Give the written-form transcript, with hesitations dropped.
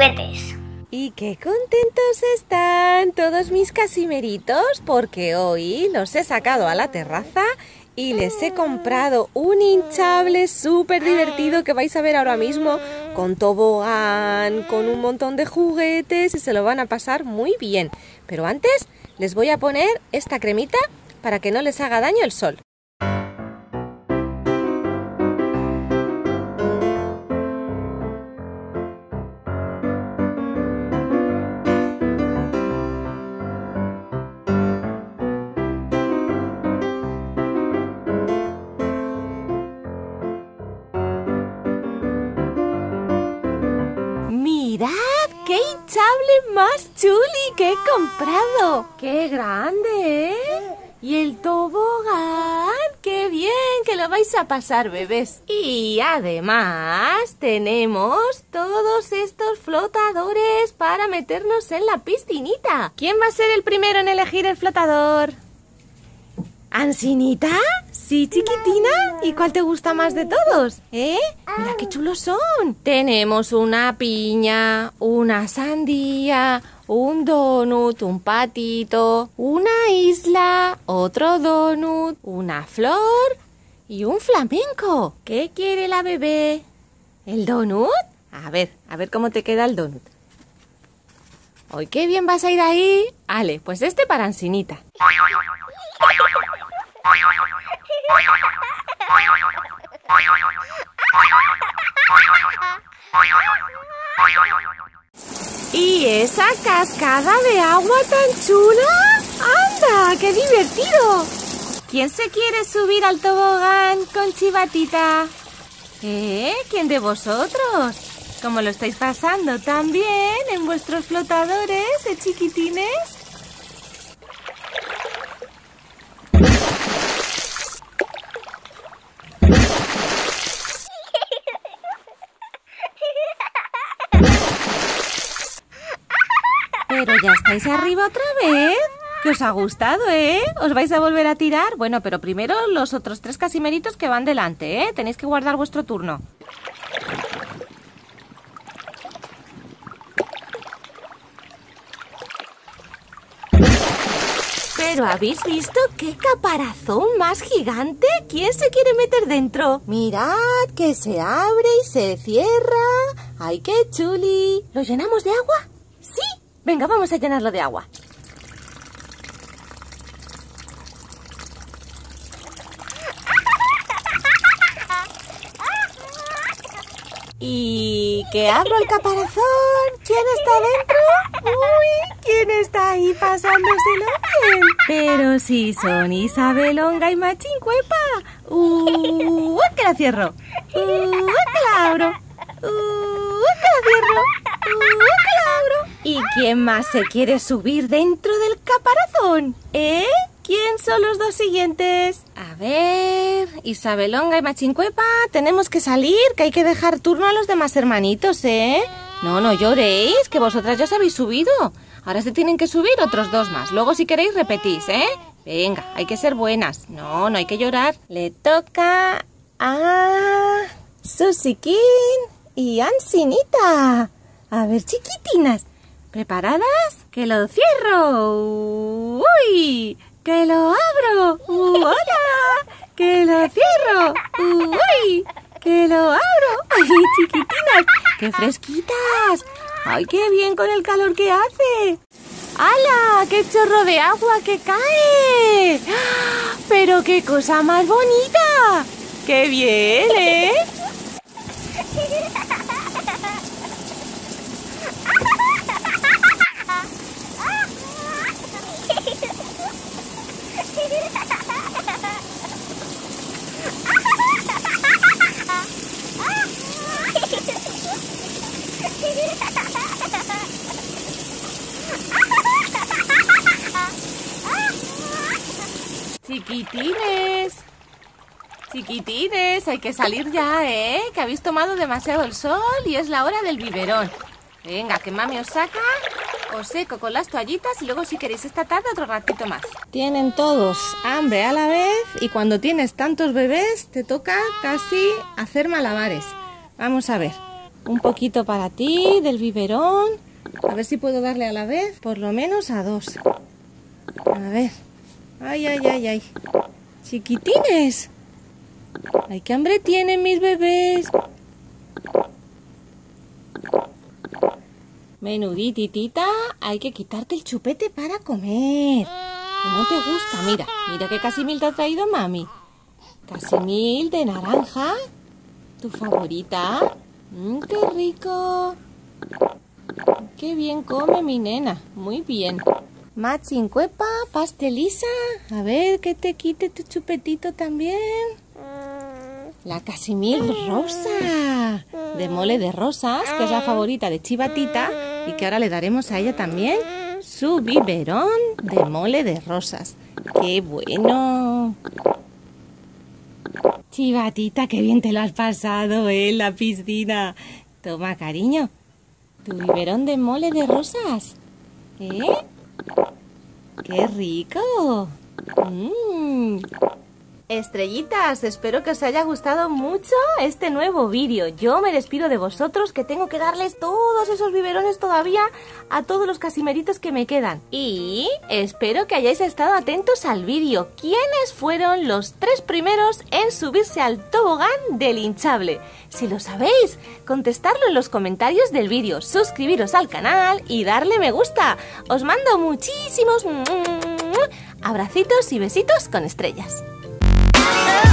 juguetes. Y qué contentos están todos mis casimeritos porque hoy los he sacado a la terraza y les he comprado un hinchable súper divertido que vais a ver ahora mismo, con tobogán, con un montón de juguetes y se lo van a pasar muy bien. Pero antes les voy a poner esta cremita para que no les haga daño el sol. ¡Mirad qué hinchable más chuli que he comprado! ¡Qué grande, eh! Y el tobogán, ¡qué bien que lo vais a pasar, bebés! Y además tenemos todos estos flotadores para meternos en la piscinita. ¿Quién va a ser el primero en elegir el flotador? ¿Ansinita? Sí, chiquitina. ¿Y cuál te gusta más de todos? Mira qué chulos son. Tenemos una piña, una sandía, un donut, un patito, una isla, otro donut, una flor y un flamenco. ¿Qué quiere la bebé? ¿El donut? A ver cómo te queda el donut. ¡Ay, qué bien vas a ir ahí! Ale, pues este para Ansinita. ¿Y esa cascada de agua tan chula? ¡Anda, qué divertido! ¿Quién se quiere subir al tobogán con Chivatita? ¿Quién de vosotros? ¿Cómo lo estáis pasando tan bien en vuestros flotadores, chiquitines? Pero ya estáis arriba otra vez. ¿Qué os ha gustado, ¿Os vais a volver a tirar? Bueno, pero primero los otros 3 casimeritos que van delante, Tenéis que guardar vuestro turno. ¿Pero habéis visto qué caparazón más gigante? ¿Quién se quiere meter dentro? Mirad que se abre y se cierra. ¡Ay, qué chuli! ¿Lo llenamos de agua? ¡Sí! Venga, vamos a llenarlo de agua. ¿Y que abro el caparazón? ¿Quién está dentro? ¡Uy! ¿Quién está ahí pasándoselo bien? Pero si son Isabelonga y Machincuepa. ¡Que la cierro! ¡Que la abro! ¡Que la cierro! ¡Que la abro! ¿Y quién más se quiere subir dentro del caparazón? ¿Quién son los 2 siguientes? A ver, Isabelonga y Machincuepa, tenemos que salir, que hay que dejar turno a los demás hermanitos, No lloréis, que vosotras ya os habéis subido. Ahora se tienen que subir otros 2 más. Luego si queréis repetís, Venga, hay que ser buenas. No hay que llorar. Le toca a Susikin y Ansinita. A ver, chiquitinas, ¿preparadas? ¡Que lo cierro! ¡Uy! ¡Que lo abro! ¡Hola! ¡Que lo cierro! ¡Uy! ¡Que lo abro! ¡Ay, chiquitinas! ¡Qué fresquitas! ¡Ay, qué bien con el calor que hace! ¡Hala! ¡Qué chorro de agua que cae! ¡Pero qué cosa más bonita! ¡Qué bien, Chiquitines, hay que salir ya, que habéis tomado demasiado el sol y es la hora del biberón. Venga, que mami os saca, os seco con las toallitas y luego si queréis esta tarde otro ratito más. Tienen todos hambre a la vez y cuando tienes tantos bebés te toca casi hacer malabares. Vamos a ver. Un poquito para ti, del biberón. A ver si puedo darle a la vez, por lo menos a 2. A ver. Ay, ay, ay, ay. Chiquitines. Ay, qué hambre tienen mis bebés. Menudititita, hay que quitarte el chupete para comer. Que no te gusta, mira. Mira qué casimil te ha traído mami. Casimil de naranja. ¿Tu favorita? ¡Qué rico! ¡Qué bien come mi nena! Muy bien. Machincuepa, pastelisa. A ver, que te quite tu chupetito también. La Casimil rosa. De mole de rosas, que es la favorita de Chivatita. Y que ahora le daremos a ella también su biberón de mole de rosas. ¡Qué bueno! Chivatita, qué bien te lo has pasado en la piscina. Toma, cariño, tu biberón de mole de rosas. ¡Qué rico! Estrellitas, espero que os haya gustado mucho este nuevo vídeo. Yo me despido de vosotros, que tengo que darles todos esos biberones todavía a todos los casimeritos que me quedan. Y espero que hayáis estado atentos al vídeo. ¿Quiénes fueron los 3 primeros en subirse al tobogán del hinchable? Si lo sabéis, contestadlo en los comentarios del vídeo, suscribiros al canal y darle me gusta. Os mando muchísimos abracitos y besitos con estrellas.